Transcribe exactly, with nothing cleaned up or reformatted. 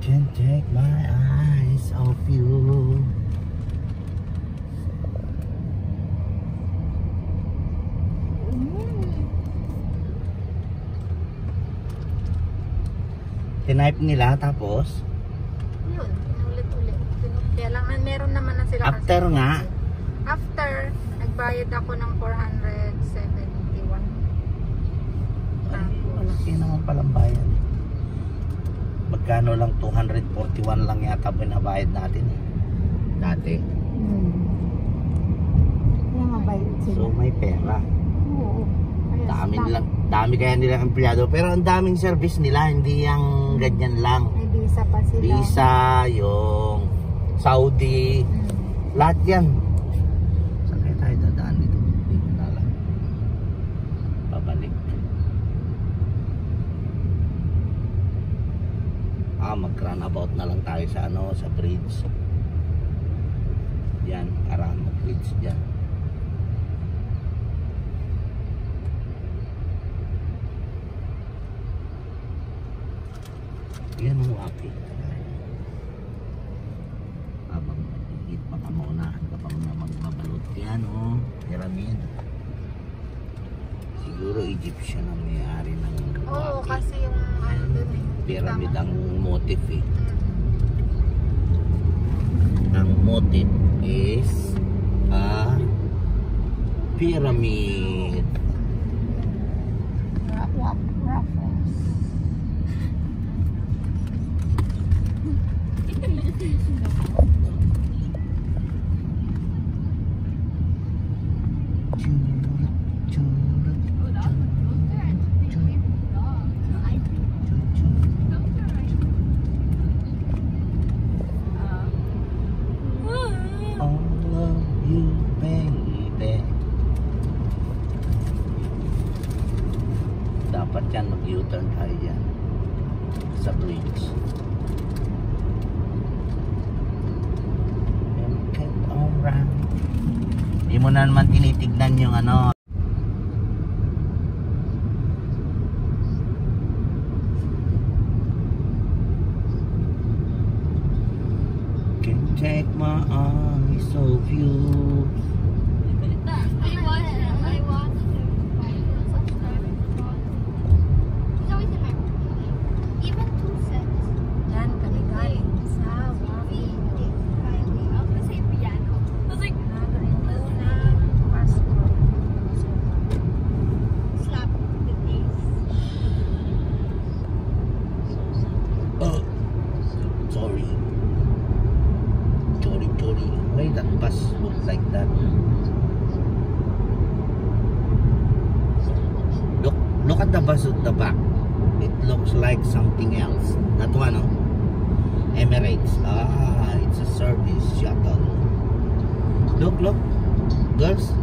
Can't take my eyes off you. Tinipe nila tapos yun, ulit-ulit. Kaya lang meron naman na sila. After kasi, nga after nagbayad ako ng four hundred seventy-one. Malaki naman palang bayad. Magkano lang, two hundred forty-one lang yata binabayad natin eh. Dati. Hmm. Kaya mabayad sila. So may pera. Oo. Dami nilang, dami kaya nilang empleyado. Pero ang daming service nila, hindi yung ganyan lang. May visa pa sila. Visa, yung Saudi, Hmm. lahat yan. Saan kaya tayo dadaan dito? Dito na lang. Pabalik. Ah, mag-runabout na lang tayo sa ano, sa bridge. Yan, Aramo Bridge dyan. Yan ang Wafi. Habang higit pa ka maunahan ka pa na magbabalot yan, oh. Pyramid. Siguro Egyptian ang may-ari ng Wafi. Oo, kasi yung ano dun eh. Pyramid ang motif eh. Ang motif is a pyramid. Raffles. Dapat yan, mag-U-turn tayo dyan sa bridge. Hindi mo na naman tinitignan yung ano. Can't take my eyes off you. That bus looks like that. Look, look at the bus at the back. It looks like something else. That one, no? Emirates. Ah, it's a service shuttle. Look, look, girls.